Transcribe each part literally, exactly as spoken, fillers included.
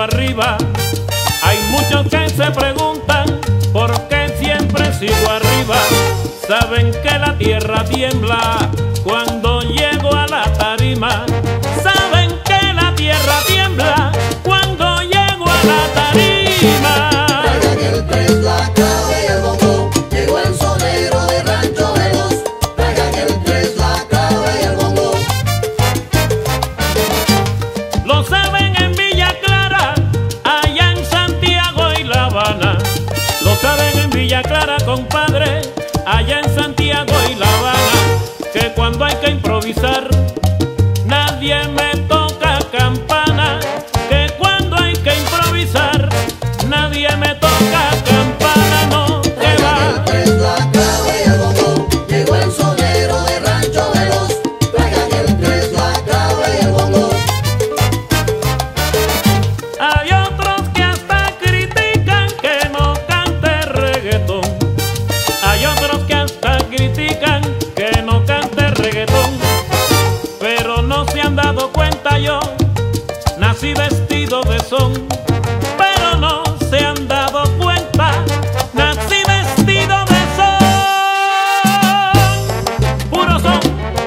arriba. Hay muchos que se preguntan por qué siempre sigo arriba. Saben que la tierra tiembla cuando llego a la tarima. Saben que la tierra tiembla cuando llego a la tarima. Traigan el tres, la clave y el bongo, llegó el sonero de Rancho Veloz. Traigan el tres, la clave y el bongo. Lo saben en Villa Clara, allá en Santiago y La Habana. Lo saben en Villa Clara, compadre, allá en Santiago y La Habana. Que cuando hay que improvisar, nadie me toca campana. Que cuando hay que improvisar, nadie me toca campana. No, que Traigan el va. tres, la clave y el bongo, llegó el sonero de Rancho Veloz. Traigan el tres, la clave y el bongo. Hay otros que hasta critican que no cante reggaetón. Hay otros que hasta critican que no cante reggaetón. Pero no se han dado cuenta, yo nací vestido de son. Pero no se han dado cuenta, nací vestido de son. Puro son.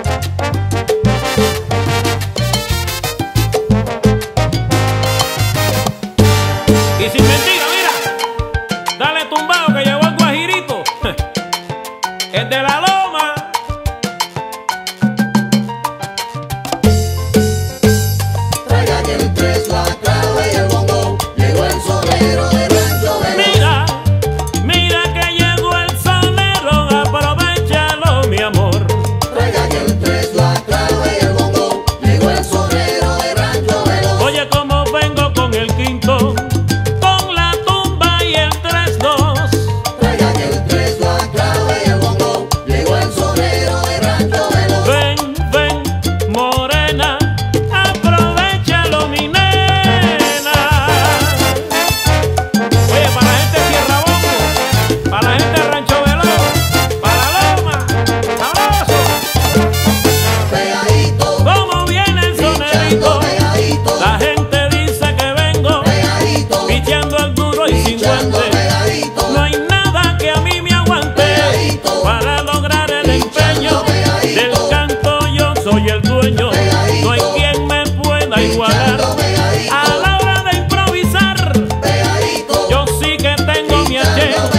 Y sin mentira, mira, dale tumbado que llegó el guajirito, el de la loma. Traigan el tres, la clave y el bongo, llegó el sonero de Rancho Veloz. Mira, mira que llegó el sonero, aprovechalo mi amor. Traigan el tres, la clave y el bongo, llegó el sonero de Rancho Veloz. Oye como vengo con el quinto, con la tumba y el tres dos. Traigan el tres, la clave y el bongo, llegó el sonero de Rancho Veloz. Ven, ven, morena, aprovechalo mi nena. Oye, para la gente de Tierra Bongo, para la gente de Rancho Veloz, para la loma, sabroso. Pegadito, Como viene el pinchando sonerito, pegadito, la gente dice que vengo pegadito, pichando al duro y sin pinchando guante. pegadito, No hay nada que a mí me aguante Pegadito. para lograr el empeño. Pegadito. Del canto yo soy el dueño, Pegadito. no hay quien me pueda igualar. pinchando pegadito, A la hora de improvisar, pegadito, yo sí que tengo mi pinchando haché.